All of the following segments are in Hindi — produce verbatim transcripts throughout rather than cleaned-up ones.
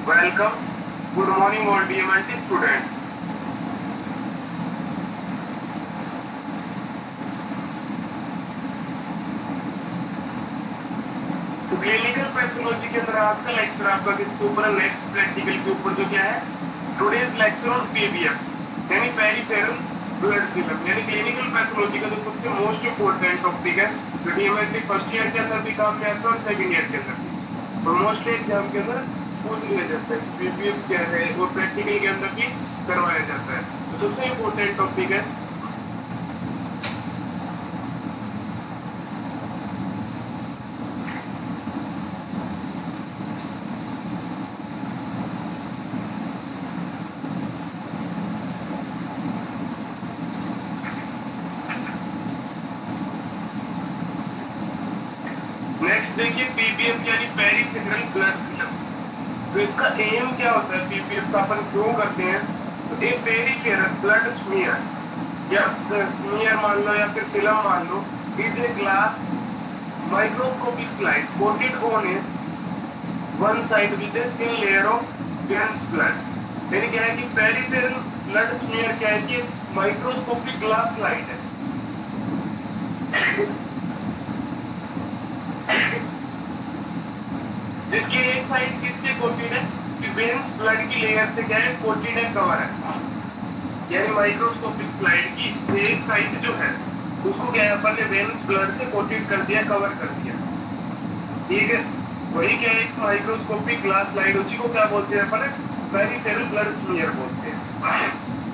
Welcome. Good morning all D M L T students. तो क्लिनिकल पैथोलॉजी के अंदर आपका लेक्चर आपका किसके ऊपर है? नेक्स्ट प्रैक्टिकल के ऊपर जो क्या है? टुडेज लेक्चर ऑन पीबीएफ यानी पेरिफेरल ब्लड फिल्म यानी क्लिनिकल पैथोलॉजी का जो सबसे मोस्ट इंपोर्टेंट टॉपिक है जो डीएमएलटी फर्स्ट ईयर के अंदर भी काम में आता है और सेकंड ईयर के अंदर भी और मोस्टली एग्जाम के अंदर पूछ लिया जाता है पीबीएफ क्या है वो प्रैक्टिकल के अंदर भी करवाया जाता है। तो सबसे इंपोर्टेंट टॉपिक है देखिए पीबीएफ यानी पेरिफेरल ब्लड फिल्म। तो इसका एम क्या होता है पीबीएफ का अपन क्यों करते हैं? तो एक पेरिफेरल ब्लड स्मीयर या स्मीयर मान लो या फिर फिल्म मान लो is a glass microscopic slide coated on a one side with a thin layer of dense blood. यानी क्या है कि पेरिफेरल ब्लड स्मीयर क्या है कि माइक्रोस्कोपिक ग्लास स्लाइड है जिसकी एक साइड किससे कोटेड है कि वेन्स ब्लड की लेयर से क्या है कोटेड है कवर है। यानी माइक्रोस्कोपिक स्लाइड की एक साइड जो है उसको क्या है अपन ने वेन्स ब्लड से कोटेड कर दिया कवर कर दिया। ठीक है वही क्या है एक माइक्रोस्कोपिक ग्लास स्लाइड उसी को क्या बोलते हैं अपन पेरिफेरल ब्लड स्मीयर बोलते हैं।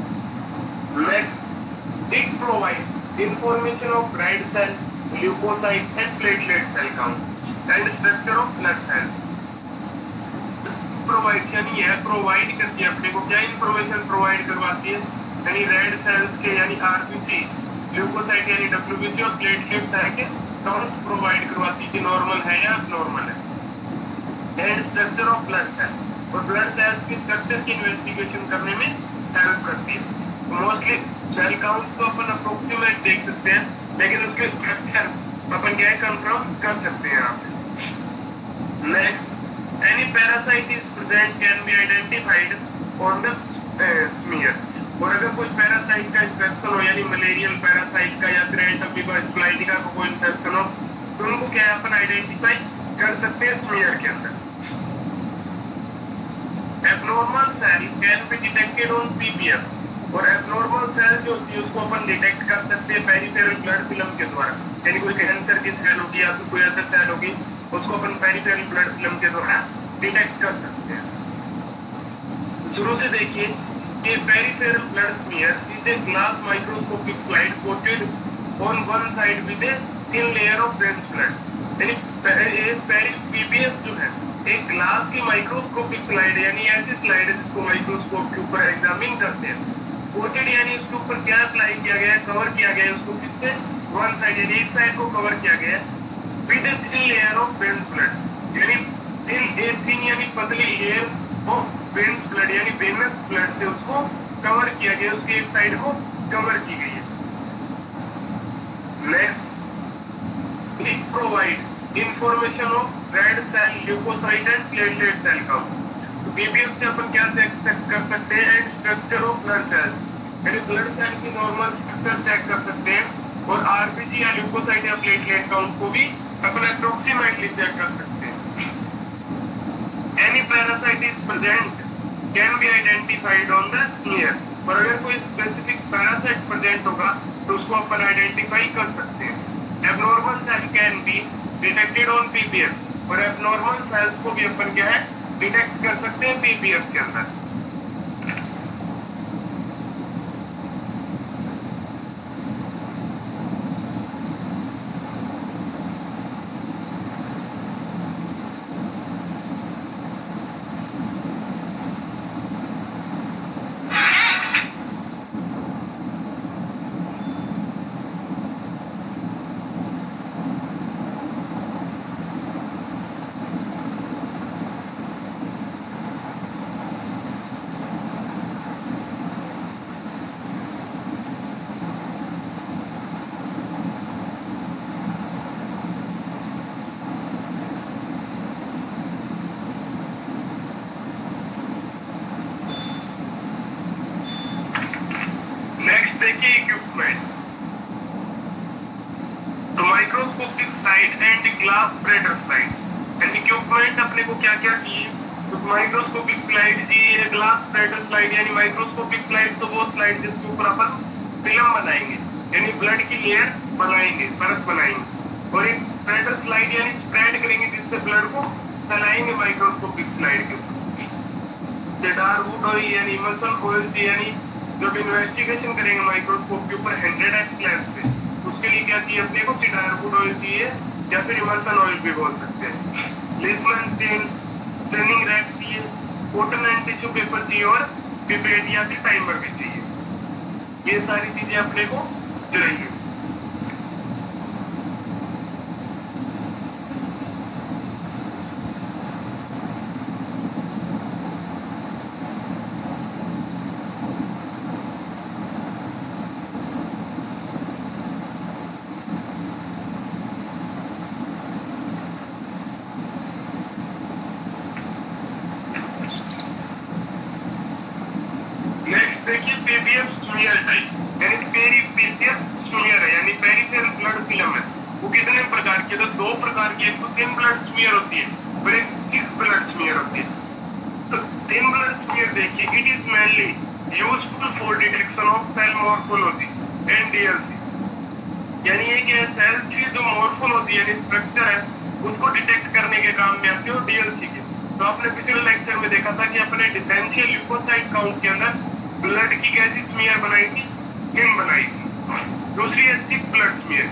Next it provide information of red cell leucocyte and platelet cell count and structure of blood cells. Provide यानी यह प्रोवाइड करती है अपने को क्या इंफॉर्मेशन प्रोवाइड करवाती है यानी रेड सेल्स के यानी आरबीसी ल्यूकोसाइट यानी डब्ल्यूबीसी और प्लेटलेट सेल के काउंट प्रोवाइड करवाती है नॉर्मल है या अबनॉर्मल है। And structure of blood cell और ब्लड सेल्स की स्ट्रक्चर की इन्वेस्टिगेशन करने में हेल्प करती है। मोस्टली सेल काउंट तो अपन अप्रोक्सीमेट देख सकते हैं लेकिन उसके स्ट्रक्चर अपन क्या कंफर्म कर सकते हैं यहाँ पे। Next any parasite is present can be identified on the uh, smear। और अगर कोई पैरासाइट का इंफेक्शन हो यानी मलेरियल पैरासाइट का या फिर एंटोफिबा का कोई इंफेक्शन हो तो उनको क्या है अपन आइडेंटिफाई कर सकते हैं स्मीयर के अंदर। Abnormal cell can be detected on PBF और एब्नॉर्मल सेल जो होती है उसको अपन डिटेक्ट कर सकते हैं पेरिफेरल ब्लड फिल्म के द्वारा। यानी कोई कैंसर की सेल होगी या फिर कोई ऐसा सेल होगी उसको अपन पेरिफेरल ब्लड फिल्म के द्वारा डिटेक्ट कर सकते हैं। शुरू से देखिए कि peripheral blood smear is a glass microscopic slide coated on one side with a thin layer of dense blood. यानी पीबीएफ जो है एक ग्लास की माइक्रोस्कोपिक स्लाइड यानी ऐसी स्लाइड है जिसको माइक्रोस्कोप के ऊपर एग्जामिन करते हैं। कोटेड यानी उसके ऊपर क्या अप्लाई किया गया है कवर किया गया है उसको किससे वन साइड यानी एक साइड को कवर किया गया है with a thin layer of venous blood. यानी थिन ए थिन यानी पतली लेयर ऑफ वेन्स ब्लड यानी वेनस ब्लड से उसको कवर किया गया उसकी एक साइड को कवर की गई है। Next it provide information of red cell leucocyte and platelet cell count. तो पीबीएफ से अपन क्या चेक कर सकते हैं and structure of blood cells यानी ब्लड सेल की नॉर्मल स्ट्रक्चर चेक कर सकते हैं और आरबीसी या ल्यूकोसाइट या प्लेटलेट काउंट को भी अपन अप्रोक्सीमेटली चेक कर सकते हैं। Any parasite is present can be identified on the smear और अगर कोई स्पेसिफिक पैरासाइट प्रेजेंट होगा तो उसको अपन आइडेंटिफाई कर सकते हैं। Abnormal cell can be detected on PBF और एब्नॉर्मल सेल्स को भी अपन क्या है डिटेक्ट कर सकते हैं पीबीएफ के अंदर। देखिए इक्विपमेंट, तो microscopic slide and glass spreader slide and equipment अपने को क्या क्या चाहिए, तो माइक्रोस्कोपिक स्लाइड चाहिए, ग्लास स्प्रेडर स्लाइड यानी माइक्रोस्कोपिक स्लाइड तो वो स्लाइड जिसके ऊपर अपन फिल्म बनाएंगे यानी ब्लड की लेयर बनाएंगे, परत बनाएंगे, और एक स्प्रेडर स्लाइड यानी स्प्रेड करेंगे जिससे ब्लड को फैलाएंगे माइक्रोस्कोपिक स्लाइड के ऊपर। डार्वुड ऑयल यानी इमल्सन ऑयल यानी जब इन्वेस्टिगेशन करेंगे माइक्रोस्कोप के ऊपर हंड्रेड एक्स लेंस पे, उसके लिए क्या चाहिए अपने को, डार्वुड ऑयल चाहिए या फिर इमल्सन ऑयल भी बोल सकते हैं। लेसमैन पेन ट्रेनिंग रैक चाहिए, कॉटन एंड टिश्यू पेपर चाहिए और पिपेट या फिर टाइमर भी चाहिए। ये सारी चीजें अपने को चाहिए। देखिए पीबीएफ स्मीयर टाइप यानी पेरीपेशियल स्मीयर है यानी पेरिफेरल ब्लड फिल्म है। वो कितने प्रकार की, तो दो प्रकार की, एक तो थिन ब्लड स्मीयर होती है और एक थिक ब्लड स्मीयर होती है। तो थिन ब्लड स्मीयर देखिए, it is mainly useful for detection of cell morphology and DLC यानी ये क्या है, सेल की जो मॉर्फोलॉजी यानी स्ट्रक्चर है उसको डिटेक्ट करने के काम में आती है और डीएलसी के। तो आपने पिछले लेक्चर में देखा था कि अपने डिफरेंशियल ल्यूकोसाइट काउंट के अंदर ब्लड की कैसी स्मीयर बनाई थी, थिन बनाई थी। दूसरी है थिक ब्लड स्मीयर।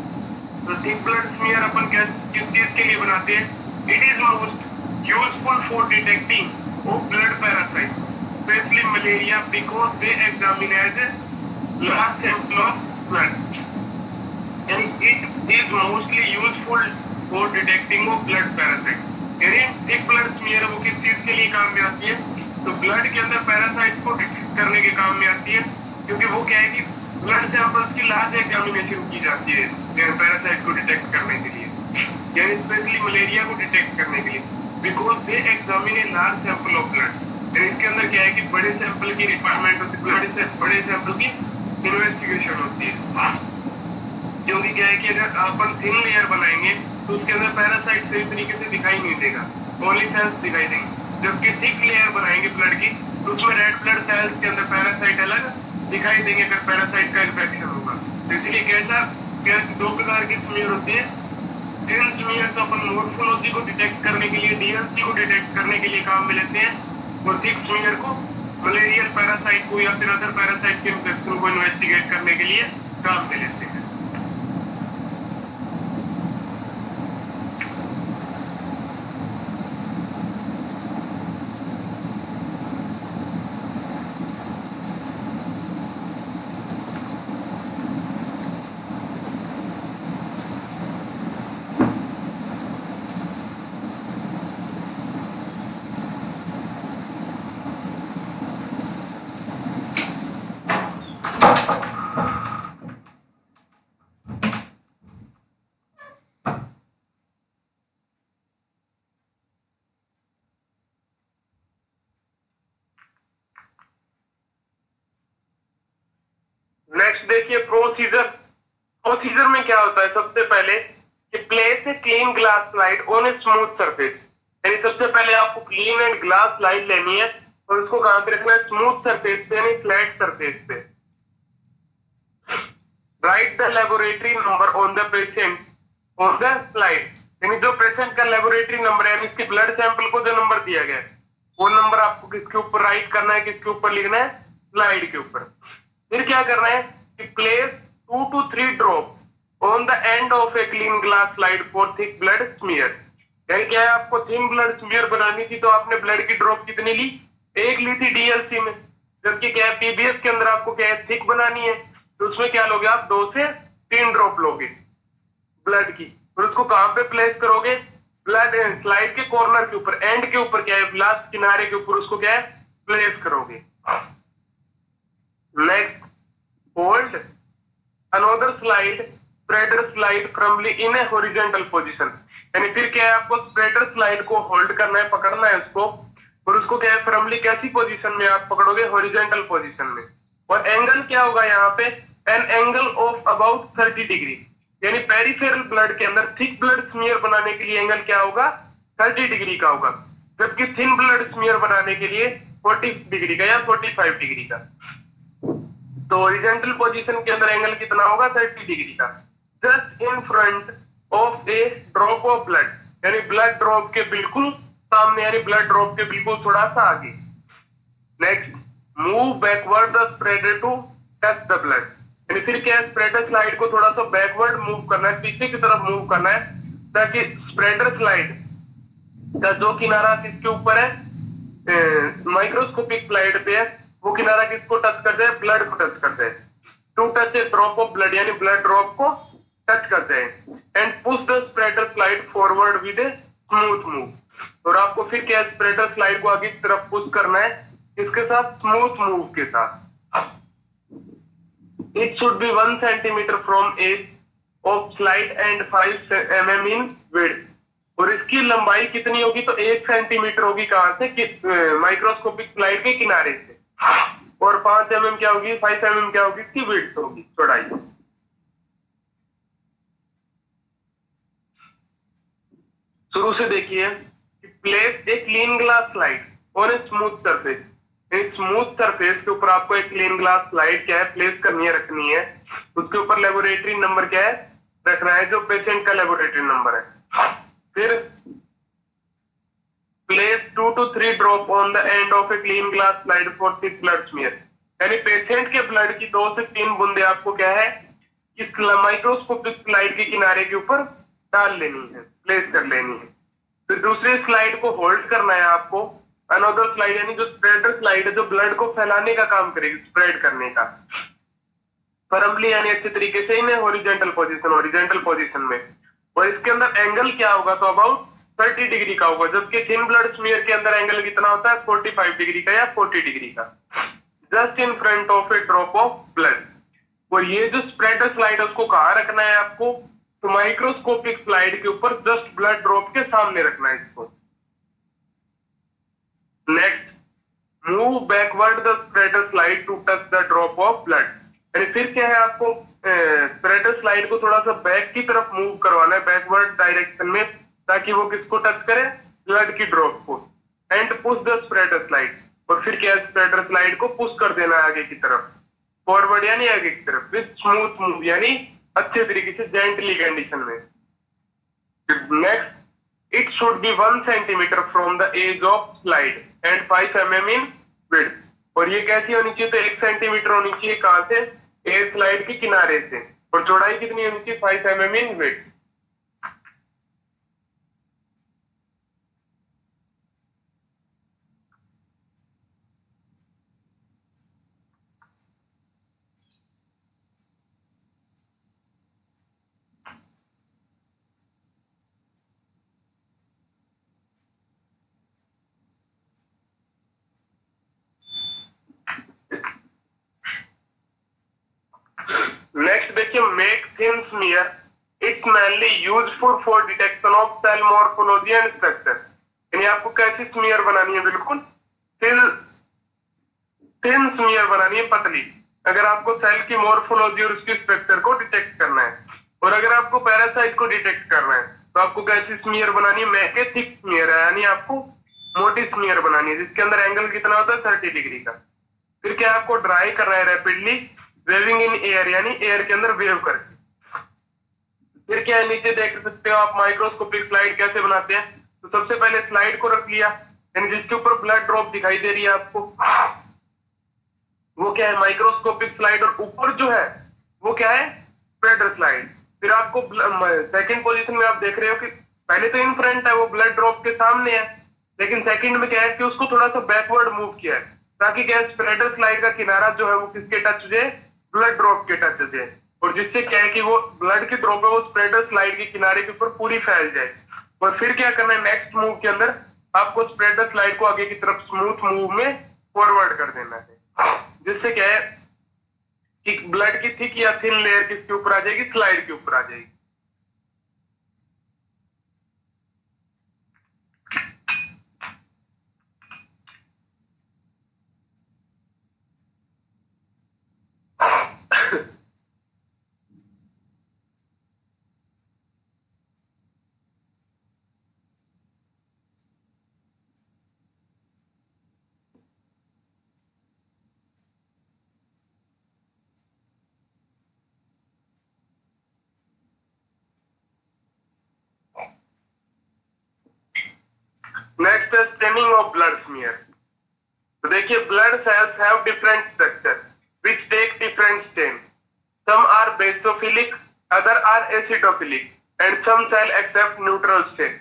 तो थिक ब्लड स्मीयर अपन क्या किस चीज के लिए बनाते हैं, it is most useful for detecting of blood parasite specially malaria because they examine as large sample of blood यानी it is mostly useful for detecting of blood parasite. यानी थिक ब्लड स्मीयर वो किस चीज के लिए काम में आती है, तो ब्लड के अंदर पैरासाइट को डिटेक्ट करने के काम में आती है, क्योंकि वो क्या है कि ब्लड सैंपल्स की लार्ज एग्जामिनेशन की जाती है पैरासाइट को डिटेक्ट करने के लिए यानी स्पेशली मलेरिया को डिटेक्ट करने के लिए, because they examine a large sample of blood. इसके अंदर क्या है कि बड़े सैंपल की रिक्वायरमेंट होती है, ब्लड से बड़े सैंपल की इन्वेस्टिगेशन होती है। क्योंकि क्या है कि अगर अपन थिन लेयर बनाएंगे तो उसके अंदर पैरासाइट सही तरीके से दिखाई नहीं देगा, ओनली सेल्स दिखाई देंगे। जबकि थिक लेयर बनाएंगे ब्लड की तो उसमें रेड ब्लड सेल्स के अंदर पैरासाइट अलग दिखाई देंगे अगर पैरासाइट का इन्फेक्शन होगा। तो इसलिए कैसा क्या दो प्रकार की स्मीयर होती है, थिन स्मीयर तो अपन मॉर्फोलॉजी को डिटेक्ट करने के लिए, डीएलसी को डिटेक्ट करने के लिए काम में लेते हैं, और थिक स्मीयर को मलेरियल पैरासाइट को या फिर अदर पैरासाइट के इन्फेक्शन को इन्वेस्टिगेट करने के लिए काम में लेते हैं। नेक्स्ट देखिए प्रोसीजर। प्रोसीजर में क्या होता है, सबसे पहले कि place a clean glass slide on a smooth surface यानी सबसे पहले आपको क्लीन एंड ग्लास स्लाइड लेनी है और उसको कहां पे रखना है, स्मूथ सरफेस पे यानी फ्लैट सरफेस पे। Write the laboratory number on the patient on the slide यानी जो पेशेंट का लेबोरेटरी नंबर है, इसके ब्लड सैंपल को जो नंबर दिया गया है वो नंबर आपको किसके ऊपर राइट करना है, किसके ऊपर लिखना है, स्लाइड के ऊपर। फिर क्या करना है कि place two to three drop on the end of a clean glass slide for thick blood smear यानी क्या है, आपको थिन ब्लड स्मीयर बनानी थी तो आपने ब्लड की ड्रॉप कितनी ली, एक ली थी डीएलसी में। जबकि क्या है पीबीएस के अंदर आपको क्या है, थिक बनानी है तो उसमें क्या लोगे आप, दो से तीन ड्रॉप लोगे ब्लड की, और उसको कहां पे प्लेस करोगे, ब्लड स्लाइड के कॉर्नर के ऊपर, एंड के ऊपर क्या है, लास्ट किनारे के ऊपर उसको क्या है प्लेस करोगे। Next hold another slide spreader slide firmly in a horizontal position यानी फिर क्या है, आपको स्प्रेडर स्लाइड को होल्ड करना है, पकड़ना है उसको, और उसको क्या है फर्मली कैसी पोजीशन में आप पकड़ोगे, हॉरिजॉन्टल पोजीशन में। और एंगल क्या होगा यहाँ पे, an angle of about thirty degree, यानी पेरिफेरल ब्लड के अंदर थिक ब्लड स्मीयर बनाने के लिए एंगल क्या होगा, थर्टी डिग्री का होगा, जबकि थिन ब्लड स्मीयर बनाने के लिए फोर्टी डिग्री का या फोर्टी फाइव डिग्री का। तो हॉरिजॉन्टल पोजीशन के अंदर एंगल कितना होगा, थर्टी डिग्री का, just in front of a drop of blood, यानी ब्लड ड्रॉप के बिल्कुल सामने, यानी ब्लड ड्रॉप के बिल्कुल थोड़ा सा आगे। Next, move backward the spreader to touch the blood, यानी फिर क्या है, स्प्रेडर स्लाइड को थोड़ा सा बैकवर्ड मूव करना है, पीछे की तरफ मूव करना है, ताकि स्प्रेडर स्लाइड का जो किनारा किसके ऊपर है, माइक्रोस्कोपिक स्लाइड पे है, वो किनारा किसको टच कर जाए, ब्लड को टच कर जाए। To touch a drop of blood, यानी ब्लड ड्रॉप को टच कर जाए। And push the spreader slide forward with a smooth move, और आपको फिर क्या, स्प्रेडर स्लाइड को आगे की तरफ पुश करना है, इसके साथ स्मूथ मूव के साथ। It should be one centimetre from edge of slide and five M M in width, और इसकी लंबाई कितनी होगी, तो एक सेंटीमीटर होगी, कहां से, कि माइक्रोस्कोपिक स्लाइड के किनारे से, और पांच एम एम क्या होगी, फाइव एम एम क्या होगी, इसकी विड्थ होगी, चौड़ाई। शुरू से देखिए, place a clean glass slide on a smooth surface, smooth surface के ऊपर आपको एक क्लीन ग्लास स्लाइड क्या है, प्लेस करनी है, रखनी है, उसके ऊपर लेबोरेटरी नंबर क्या है, रखना है, जो पेशेंट का लेबोरेटरी नंबर है। फिर place two to three drop on the end of a clean glass slide for thick blood smear, यानी पेशेंट के ब्लड की दो से तीन बूंदे आपको क्या है, इस माइक्रोस्कोपिक स्लाइड के किनारे के ऊपर डाल लेनी है, प्लेस कर लेनी है। फिर दूसरे स्लाइड को होल्ड करना है आपको, अनदर स्लाइड, यानी जो स्प्रेडर स्लाइड है, जो ब्लड को फैलाने का काम करेगी, स्प्रेड करने का, फर्मली यानी अच्छे तरीके से, in horizontal position, horizontal position में। और इसके अंदर एंगल क्या होगा, तो अबाउट थर्टी डिग्री का होगा, जबकि थिन ब्लड स्मीयर के अंदर एंगल कितना होता है, फोर्टी फाइव डिग्री का या फोर्टी डिग्री का, just in front of a drop of blood. और ये जो स्प्रेडर स्लाइड है, उसको कहां रखना है आपको, तो माइक्रोस्कोपिक स्लाइड के ऊपर जस्ट ब्लड ड्रॉप के सामने रखना है इसको। Next, move backward the spreader slide to touch the drop of blood, यानी फिर क्या है, आपको स्प्रेडर स्लाइड को थोड़ा सा बैक की तरफ मूव करवाना है, बैकवर्ड डायरेक्शन में, ताकि वो किसको टच करे, ब्लड की ड्रॉप को। And push the spreader slide, और फिर क्या है, स्प्रेडर स्लाइड को पुश कर देना है आगे की तरफ, फॉरवर्ड यानी आगे की तरफ, विद स्मूथ मूव, यानी अच्छे तरीके से, जेंटली कंडीशन में। Next, it should be one centimetre from the edge of slide and five M M in width, और ये कैसी होनी चाहिए, तो एक सेंटीमीटर होनी चाहिए, कहां से, एज स्लाइड के किनारे से, और चौड़ाई कितनी होनी चाहिए, five M M in width. Next देखिए, make thin smear, it's mainly useful for detection of cell morphology and structure, यानी आपको कैसी स्मीयर बनानी है, बिल्कुल थिन थिन स्मीयर बनानी है, पतली, अगर आपको सेल की मॉर्फोलॉजी और उसकी स्ट्रक्चर को डिटेक्ट करना है। और अगर आपको पैरासाइट को डिटेक्ट करना है, तो आपको कैसी स्मीयर बनानी है, मैके थिक स्मीयर है, यानी आपको मोटी स्मीयर बनानी है, जिसके अंदर एंगल कितना होता है, थर्टी डिग्री का। फिर क्या आपको ड्राई करना है रैपिडली, वेविंग इन एयर, यानी एयर के अंदर वेव करके। फिर क्या है, नीचे देख सकते हो आप माइक्रोस्कोपिक स्लाइड कैसे बनाते हैं, तो सबसे पहले स्लाइड को रख लिया, यानी जिसके ऊपर ब्लड ड्रॉप दिखाई दे रही है आपको, वो क्या है, माइक्रोस्कोपिक स्लाइड, और ऊपर जो है वो क्या है, स्प्रेडर स्लाइड। फिर आपको सेकंड पोजीशन में आप देख रहे हो कि पहले तो इन फ्रंट है, वो ब्लड ड्रॉप के सामने है, लेकिन सेकंड में क्या है कि उसको थोड़ा सा बैकवर्ड मूव किया है, ताकि क्या है, स्प्रेडर स्लाइड का किनारा जो है वो किसके टच जाए, ब्लड ड्रॉप के टच जाए, और जिससे क्या है कि वो ब्लड की ड्रॉप है वो स्प्रेडर स्लाइड के किनारे के ऊपर पूरी फैल जाए। और फिर क्या करना है, नेक्स्ट मूव के अंदर आपको स्प्रेडर स्लाइड को आगे की तरफ स्मूथ मूव में फॉरवर्ड कर देना है, जिससे क्या है कि ब्लड की थिक या थिन लेयर किसके ऊपर आ जाएगी, स्लाइड के ऊपर आ जाएगी। नेक्स्ट है स्टेनिंग ऑफ ब्लड स्मीयर। तो देखिए, blood cells have different structure which take different stain. Some are basophilic, other are acidophilic and some cell except neutral stain.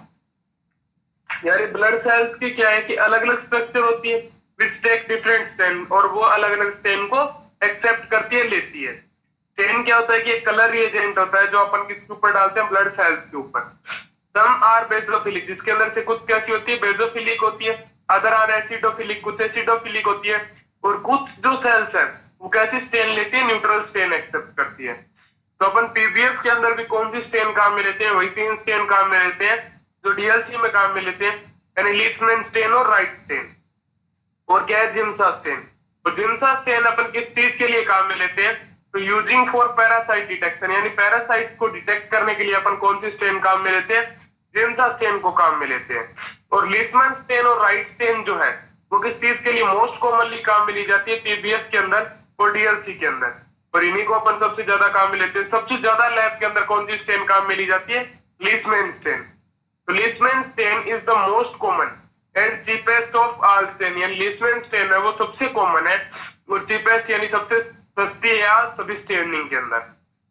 यानी ब्लड सेल्स की क्या है कि अलग अलग स्ट्रक्चर होती है विच टेक डिफरेंट स्टेन, और वो अलग अलग स्टेन को एक्सेप्ट करती है, लेती है। स्टेन क्या होता है कि एक कलर रिएजेंट होता है जो अपन किसके ऊपर डालते हैं, ब्लड सेल्स के ऊपर। सम आर बेसोफिलिक, जिसके अंदर से कुछ कैसी होती है, बेसोफिलिक होती है। अदर आर एसिडोफिलिक, कुछ एसिडोफिलिक होती है। और कुछ जो सेल्स है वो कैसी स्टेन लेती है, न्यूट्रल स्टेन एक्सेप्ट करती है। तो अपन पीबीएफ के अंदर भी कौन सी स्टेन काम में लेते हैं, वही तीन स्टेन काम में लेते हैं जो डीएलसी में काम में लेते हैं, यानी लीचमैन स्टेन और राइट स्टेन। और क्या है, जिम्सा स्टेन। तो जिम्सा स्टेन अपन किस चीज के लिए काम में लेते हैं, तो यूजिंग फॉर पैरासाइट डिटेक्शन, यानी पैरासाइट को डिटेक्ट करने के लिए अपन कौन सी स्टेन काम में लेते हैं, जिम्सा स्टेन को काम में लेते हैं। और लीचमैन स्टेन और राइट स्टेन जो है वो किस चीज के लिए मोस्ट कॉमनली काम में ली जाती है, पीबीएफ के अंदर और डीएलसी के अंदर। और इन्हीं को अपन सबसे ज्यादा काम में लेते हैं। सबसे ज्यादा लैब के अंदर कौन सी स्टेन काम में ली जाती है, लीचमैन स्टेन। तो Leishman stain is the most common and cheapest of all stain, यानी लीचमैन स्टेन है वो सबसे कॉमन है और चीपेस्ट यानी सबसे सस्ती है या सभी स्टेनिंग के अंदर।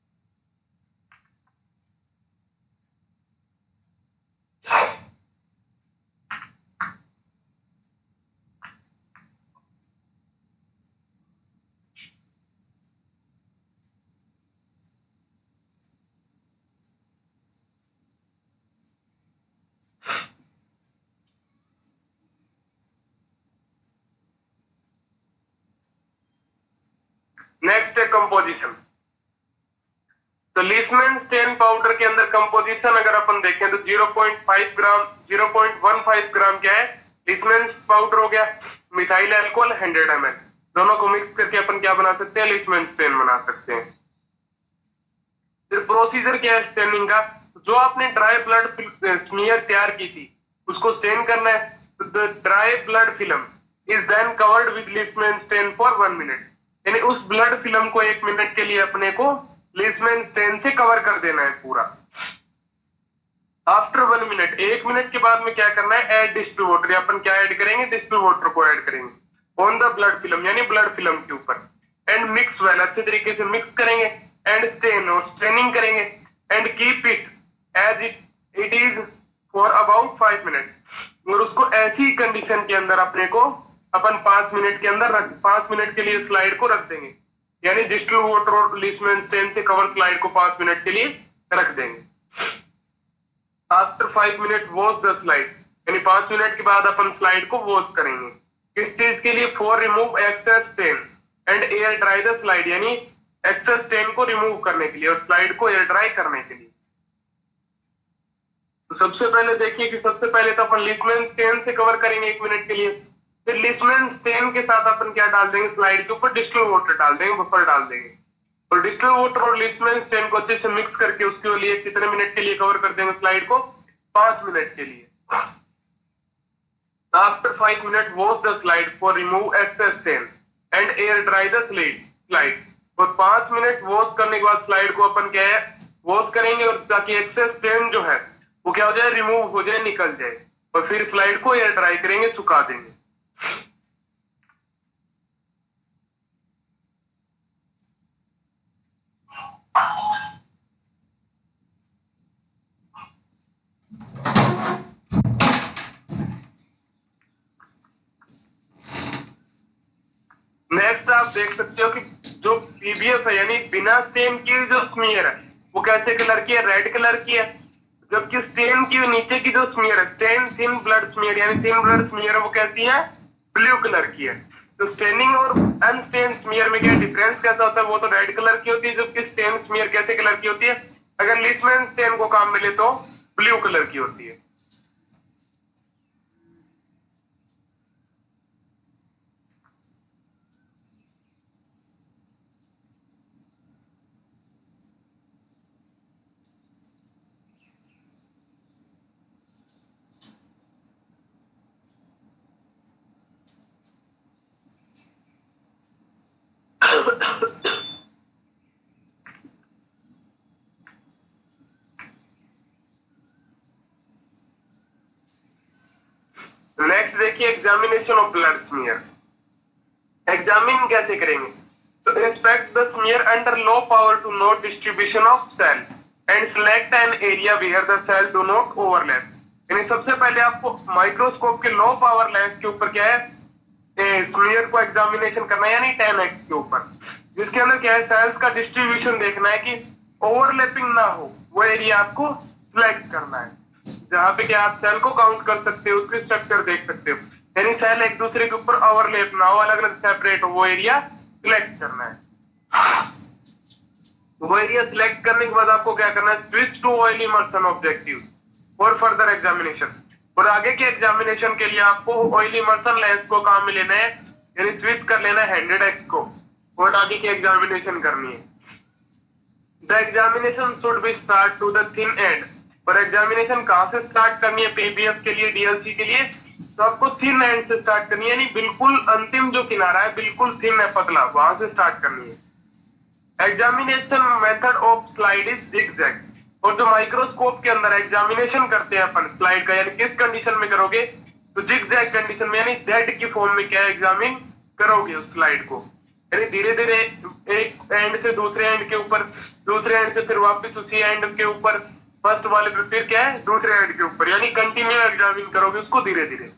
नेक्स्ट है कंपोजिशन। तो लीचमैन स्टेन पाउडर के अंदर कंपोजिशन अगर अपन देखें तो zero point five gram zero point one five gram क्या है, लीचमैन पाउडर हो गया। Methyl alcohol hundred M L, दोनों को मिक्स करके अपन क्या बना सकते हैं, लीचमैन स्टेन बना सकते हैं। फिर प्रोसीजर क्या है स्टेनिंग का, जो आपने ड्राई ब्लड स्मीयर तैयार की थी उसको स्टेन करना है। The dry blood film is then covered with Leishman stain for one minute, यानी उस ब्लड फिल्म को एक मिनट के लिए अपने को लीचमैन स्टेन से कवर कर देना है पूरा। आफ्टर वन मिनट, एक मिनट के बाद में क्या करना है, ऐड डिस्टिल वाटर, अपन क्या ऐड करेंगे, डिस्टिल वाटर को ऐड करेंगे ऑन द ब्लड फिल्म, यानी ब्लड फिल्म के ऊपर। एंड मिक्स वेल, अच्छे तरीके से मिक्स करेंगे। एंड स्टेन, और स्टेनिंग करेंगे। And keep it as it it is for about five minute, और उसको ऐसी कंडीशन के अंदर अपने को अपन पांच मिनट के अंदर रख पांच मिनट के लिए स्लाइड को रख देंगे, यानी डिस्टिल वाटर और लीचमैन स्टेन से कवर स्लाइड को पांच मिनट के लिए रख देंगे। After five minute wash the slide, यानी पांच मिनट के बाद अपन स्लाइड को वॉश करेंगे। किस चीज के लिए, for remove excess stain and air dry the slide, यानी एक्सेस स्टेन को रिमूव करने के लिए और स्लाइड को एयर ड्राई करने के लिए। तो सबसे पहले देखिए कि सबसे पहले तो अपन लीचमैन स्टेन से कवर करेंगे एक मिनट के लिए। फिर लीचमैन स्टेन के साथ अपन क्या डाल देंगे, स्लाइड के ऊपर डिस्टिल वाटर डाल देंगे, बफर डाल देंगे। और डिस्टिल वाटर और लीचमैन स्टेन को अच्छे से मिक्स करके उसके लिए कितने मिनट के लिए कवर कर देंगे स्लाइड को, पांच मिनट के लिए। After five minute wash the slide for remove excess stain and air dry the slide. और पांच मिनट वॉश करने के बाद स्लाइड को अपन क्या है, वॉश करेंगे, और ताकि एक्सेस स्टेन जो है वो क्या हो जाए, रिमूव हो जाए, निकल जाए। और फिर स्लाइड को एयर ड्राई करेंगे, सुखा देंगे। नेक्स्ट आप देख सकते हो कि जो पीबीएफ है यानी बिना स्टेन की जो स्मीयर है वो कैसे कलर की है, रेड कलर की है। जबकि स्टेन की नीचे की जो स्मीयर है, स्टेन थिन ब्लड स्मीयर यानी थिन ब्लड स्मीयर है, वो कैसी है, ब्लू कलर की है। तो स्टेनिंग और अनस्टेन स्मीयर में क्या डिफरेंस कैसा होता है, वो तो रेड कलर की होती है, जबकि स्टेन स्मीयर कैसे कलर की होती है, अगर लीचमैन स्टेन को काम मिले तो ब्लू कलर की होती है। देखिए examination of blood smear. Examine कैसे करेंगे? तो inspect the smear under low power to note distribution of cell and select an area where the cell do not overlap. यानी सबसे पहले आपको माइक्रोस्कोप के लो पावर लेंस के ऊपर क्या है, स्मीयर को एग्जामिनेशन करना है, यानी टेन एक्स के ऊपर, जिसके अंदर क्या है, सेल्स का डिस्ट्रीब्यूशन देखना है कि ओवरलैपिंग ना हो, वो एरिया आपको सिलेक्ट करना है, जहां पे क्या आप सेल को काउंट कर सकते हो, उसकी स्ट्रक्चर देख सकते हो, यानी सेल एक दूसरे के ऊपर ओवरलैप ना हो, अलग अलग सेपरेट हो, वो एरिया सिलेक्ट करना है। वो एरिया सिलेक्ट करने के बाद आपको क्या करना है, switch to oil immersion objective और फर्दर एग्जामिनेशन। और आगे के एग्जामिनेशन के लिए आपको ऑयल इमर्शन लेंस को काम में लेना है, यानी स्विच कर लेना है हंड्रेड एक्स को, और आगे की एग्जामिनेशन करनी है। The examination should be start to the thin end. और एग्जामिनेशन कहां से स्टार्ट करनी है पीबीएफ के लिए, डीएलसी के लिए? तो आपको थिन एंड से स्टार्ट करनी है, यानी बिल्कुल अंतिम जो किनारा है बिल्कुल थिन है, पतला, वहां से स्टार्ट करनी है। Examination method of slide is zigzag. और जो माइक्रोस्कोप के अंदर एग्जामिनेशन करते हैं अपन स्लाइड का, यानी किस कंडीशन में करोगे, तो जिगजैग कंडीशन में, यानी जेड की फॉर्म में क्या एग्जामिन करोगे उस स्लाइड को, यानी धीरे धीरे एक एंड से दूसरे एंड के ऊपर, दूसरे एंड से फिर वापस उसी एंड के ऊपर, फर्स्ट वाले पे फिर क्या है, दूसरे एंड के ऊपर, यानी कंटिन्यू एग्जामिन करोगे उसको धीरे धीरे।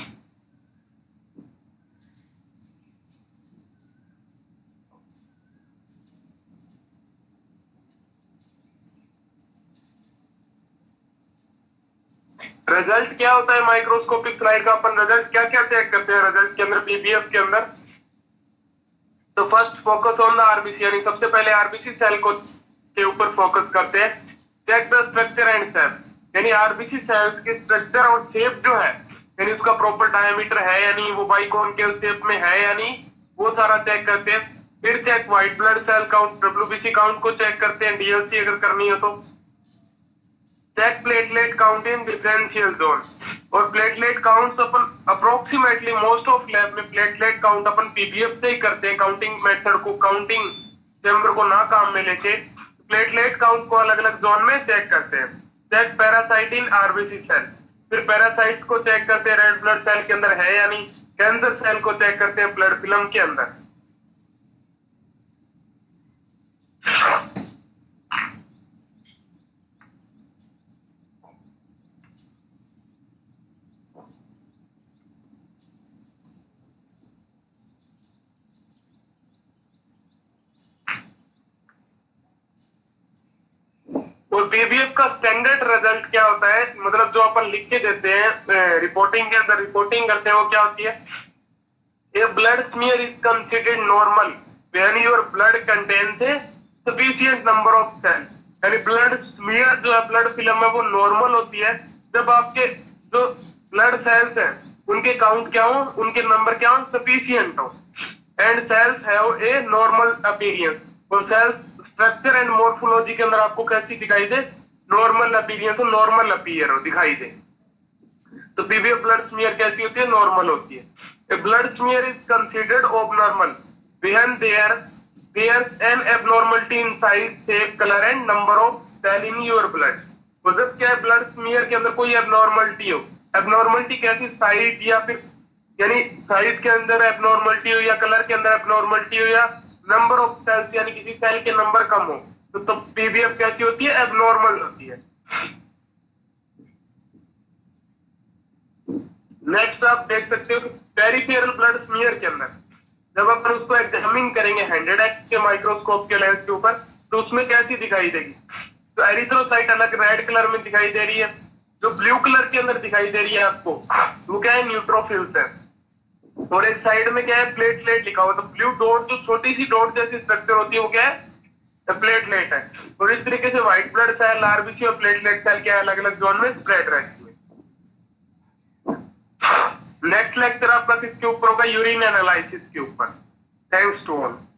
रिजल्ट क्या होता है माइक्रोस्कोपिक स्लाइड का? अपन रिजल्ट क्या क्या चेक करते हैं रिजल्ट के अंदर, पीबीएफ के अंदर? तो first focus on the RBC, यानी सबसे पहले आरबीसी सेल को के ऊपर फोकस करते हैं। Check the structure and shape, यानी आरबीसी सेल्स की स्ट्रक्चर और शेप जो है, यानी उसका प्रॉपर डायमीटर है, यानी वो बाइकॉन्केव शेप में है, यानी वो सारा चेक करते हैं। फिर check white blood cell count, WBC count को चेक करते हैं, डीएलसी अगर करनी हो तो। Check platelet count in differential zone. और प्लेटलेट काउंट अपन अप्रोक्सीमेटली मोस्ट ऑफ लैब में प्लेटलेट काउंट अपन पीबीएफ से ही करते हैं, काउंटिंग मेथड को, काउंटिंग चैम्बर को ना काम में लेके प्लेटलेट काउंट को अलग अलग जोन में चेक करते हैं। Check parasite in RBC cell, फिर पैरासाइट को चेक करते हैं रेड ब्लड सेल के अंदर है, यानी कैंसर सेल को चेक करते हैं ब्लड फिल्म के अंदर। और पीबीएफ का स्टैंडर्ड रिजल्ट क्या होता है, मतलब जो अपन लिख के देते हैं रिपोर्टिंग के अंदर, रिपोर्टिंग करते हैं, वो क्या होती है? A blood smear is considered normal when your blood contains a sufficient number of cell. यानी ब्लड स्मीयर जो है, ब्लड फिल्म है, वो नॉर्मल होती है जब आपके जो ब्लड सेल्स हैं उनके काउंट क्या हो, उनके नंबर क्या हो, सफिशिएंट हो, and cells have a normal appearance. और सेल्स स्ट्रक्चर एंड मॉर्फोलॉजी के अंदर आपको कैसी दिखाई दे, नॉर्मल अपीयरेंस हो, नॉर्मल अपीयर हो, दिखाई दे। तो पीबीएफ ब्लड स्मीयर कैसी होती है, नॉर्मल होती है। A blood smear is considered abnormal when there there's an abnormality in size, shape, color and number of cell in your blood। तो जब क्या है, ब्लड स्मीयर के अंदर कोई एबनॉर्मलिटी हो, एबनॉर्मलिटी कैसी, साइज या फिर यानी साइज के अंदर एबनॉर्मलिटी हो, या कलर के अंदर एबनॉर्मलिटी हो, या नंबर ऑफ सेल्स यानी किसी सेल के नंबर कम हो, तो तब पीबीएफ कैसी होती है, एबनॉर्मल होती है। नेक्स्ट आप देख सकते हो पेरिफेरल ब्लड स्मीयर के अंदर जब अपन उसको एग्जामिन करेंगे हंड्रेड एक्स के माइक्रोस्कोप के लेंस के ऊपर, तो उसमें कैसी दिखाई देगी? तो एरिथ्रोसाइट अलग रेड कलर में दिखाई दे रही है, जो ब्लू कलर के अंदर दिखाई दे रही है आपको, वो क्या है, न्यूट्रोफिल्स है। और एक साइड में क्या है, प्लेटलेट लिखा हुआ, तो ब्लू डॉट जो छोटी सी डॉट जैसी स्ट्रक्चर होती है वो क्या है, प्लेटलेट है। और इस तरीके से व्हाइट ब्लड सेल, आरबीसी और प्लेटलेट सेल क्या है, अलग अलग जोन में स्प्रेड रहती है। नेक्स्ट लेक्चर आपका किसके ऊपर होगा, यूरिन एनालिसिस के ऊपर। Thanks to all.